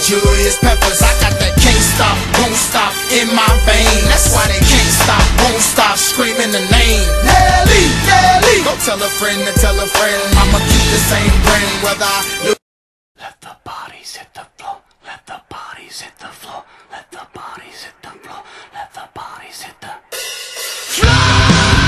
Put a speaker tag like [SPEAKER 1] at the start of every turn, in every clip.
[SPEAKER 1] Julius Peppers. I got that can't stop, won't stop in my veins. That's why they can't stop, won't stop screaming the name. Nelly, Nelly. Go tell a friend to tell a friend. I'ma keep the same grin whether I lose. Let the bodies hit the floor. Let the bodies hit the floor. Let the bodies hit the floor. Let the bodies hit the floor.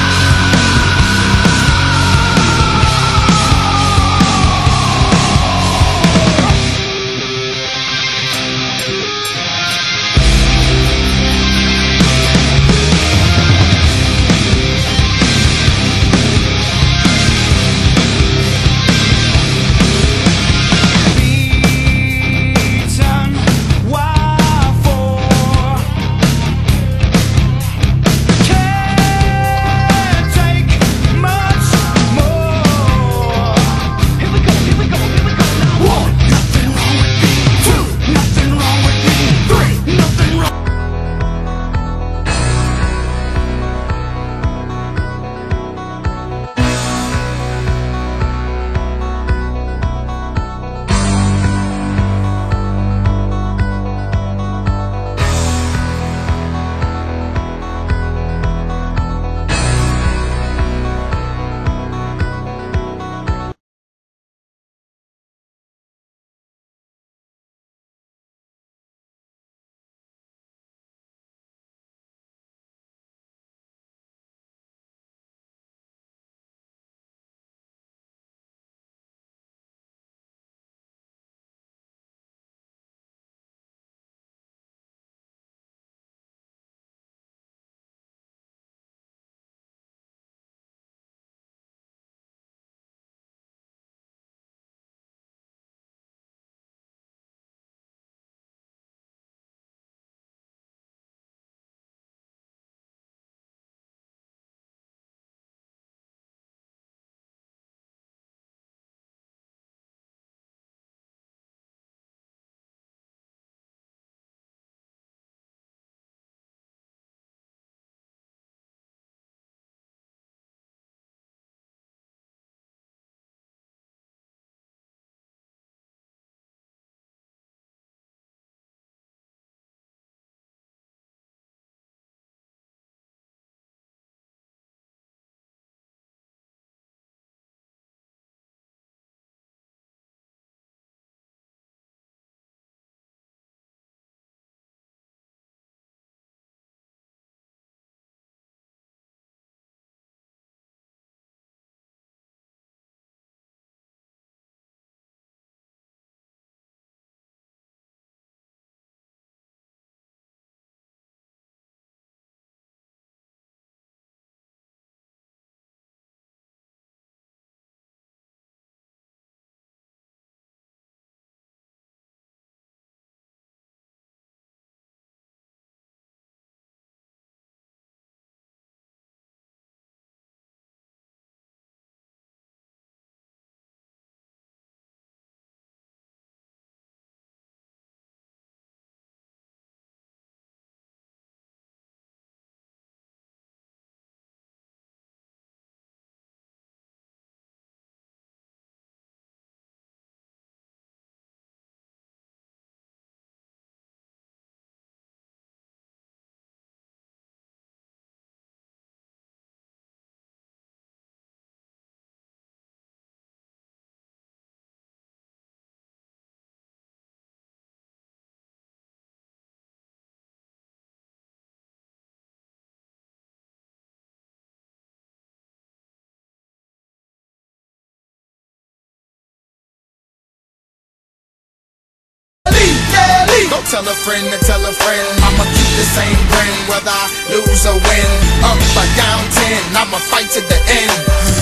[SPEAKER 1] Go tell a friend to tell a friend. I'ma keep the same grin whether I lose or win. Up or down 10, I'ma fight to the end.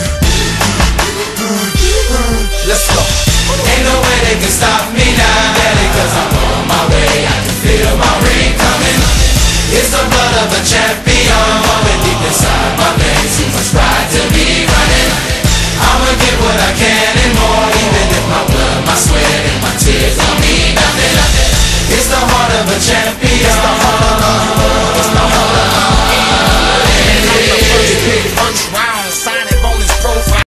[SPEAKER 1] Let's go.
[SPEAKER 2] Ain't no way they can stop me now, Daddy, 'cause I'm on my way. I can feel my ring coming. It's the blood of a champion.